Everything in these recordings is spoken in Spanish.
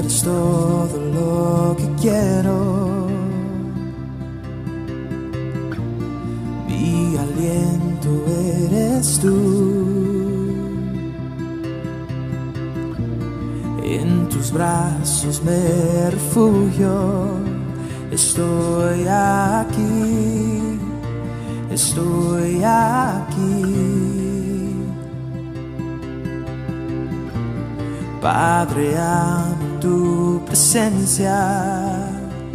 eres todo lo que quiero. Mi aliento eres tú. En tus brazos me refugio. Estoy aquí, estoy aquí. Padre, amo tu presencia.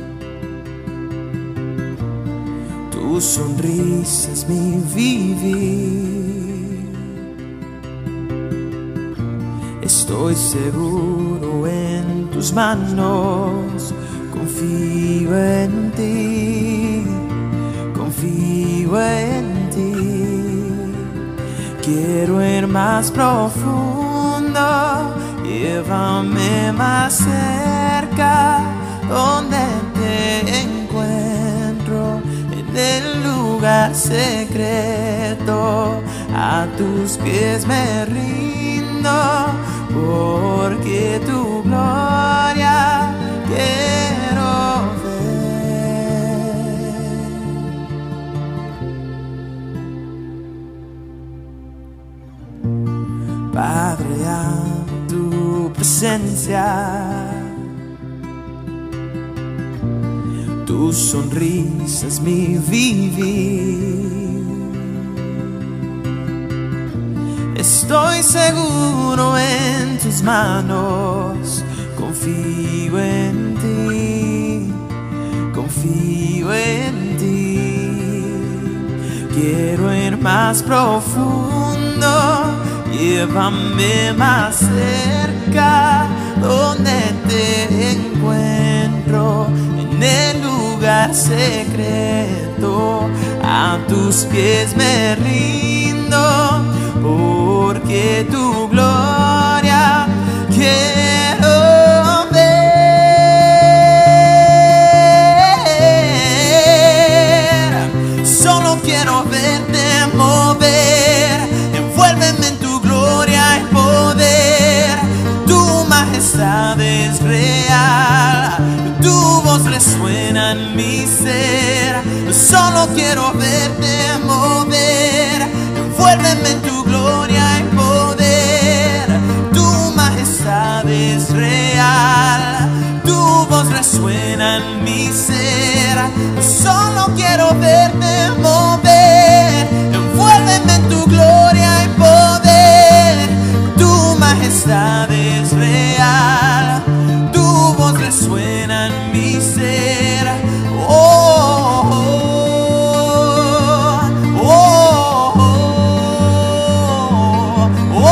Tu sonrisa es mi vivir. Estoy seguro en tus manos. Confío en ti, confío en ti. Quiero ir más profundo. Llévame más cerca, donde te encuentro, en el lugar secreto. A tus pies me rindo, porque tu gloria quiero ver. Padre, amo tu presencia. Tu sonrisa es mi vivir. Estoy seguro en tus manos. Confío en ti, confío en ti. Quiero ir más profundo. Llévame más cerca, donde te encuentro, en el lugar secreto. A tus pies me rindo, porque tu gloria quiero ver. Solo quiero verte mover. Envuélveme en tu gloria y poder. Tu majestad es real. Tu voz resuena en mi ser. Solo quiero verte mover. Envuélveme en tu gloria y poder. Tu majestad es real. Tu voz resuena en mi ser. Solo quiero verte mover. Envuélveme en tu gloria y poder. Tu majestad es real. Tu voz resuena en mi ser. Oh, oh, oh, oh,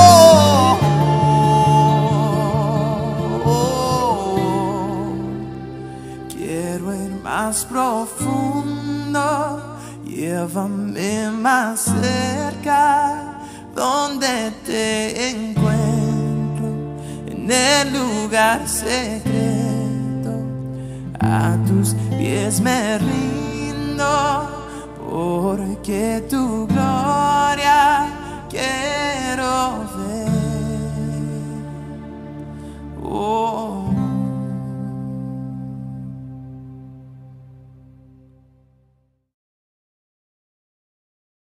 oh, oh. Quiero ir más profundo. Llévame más cerca, donde te encuentro, en el lugar secreto. A tus pies me rindo, porque tu gloria quiero